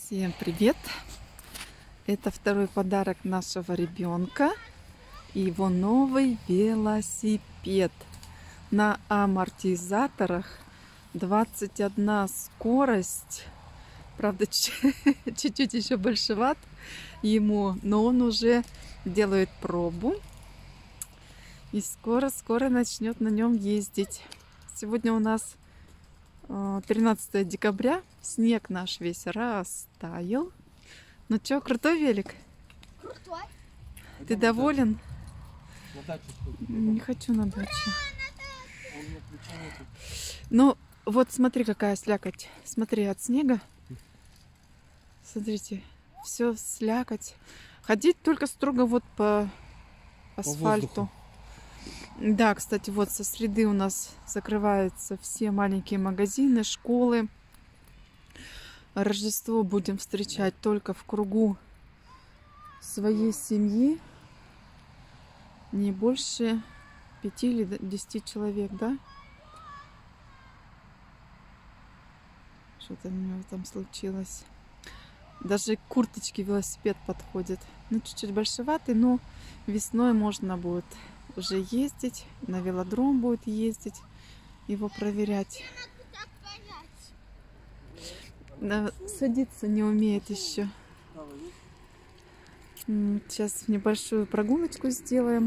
Всем привет! Это второй подарок нашего ребенка. Его новый велосипед на амортизаторах, 21 скорость. Правда, чуть-чуть еще большеват ему, но он уже делает пробу и скоро начнет на нем ездить. Сегодня у нас 13 декабря, снег наш весь растаял. Ну чё, крутой велик? Крутой. Ты доволен? На дачу сходить. Не хочу на дачу. Ну, вот смотри, какая слякоть. Смотри, от снега. Смотрите, все слякоть. Ходить только строго вот по асфальту. Да, кстати, вот со среды у нас закрываются все маленькие магазины, школы. Рождество будем встречать только в кругу своей семьи. Не больше 5 или 10 человек, да? Что-то у него там случилось. Даже к курточке велосипед подходит. Ну, чуть-чуть большеватый, но весной можно будет уже ездить. На велодром будет ездить, его проверять. Да, садиться не умеет еще. Сейчас небольшую прогулочку сделаем.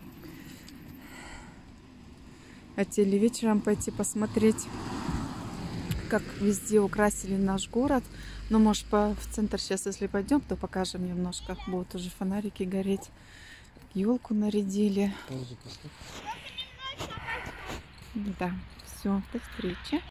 Хотели вечером пойти посмотреть, как везде украсили наш город. Но, может, в центр сейчас, если пойдем, то покажем немножко. Будут уже фонарики гореть. Елку нарядили. Да, все, до встречи.